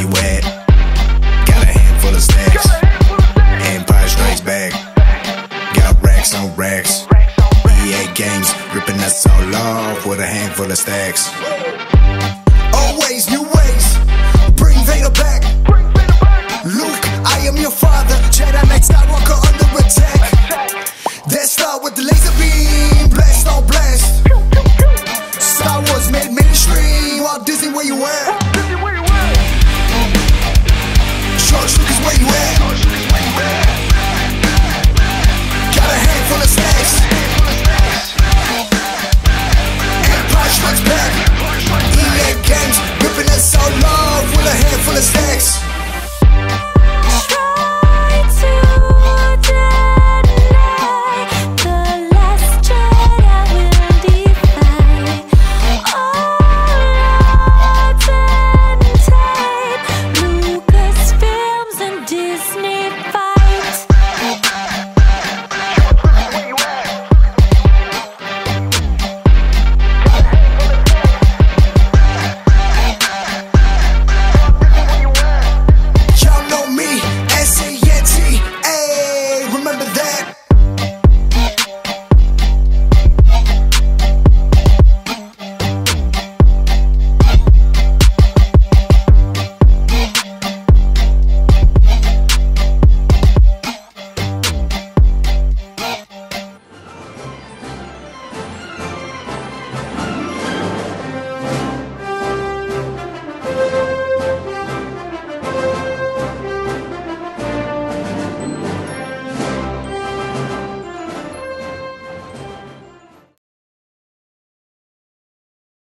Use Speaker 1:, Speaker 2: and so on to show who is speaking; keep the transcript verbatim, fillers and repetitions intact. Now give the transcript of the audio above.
Speaker 1: you at? Got a handful of stacks. Empire Strikes Back. Got racks on racks. E A games, ripping us all off with a handful of stacks. Always new ways,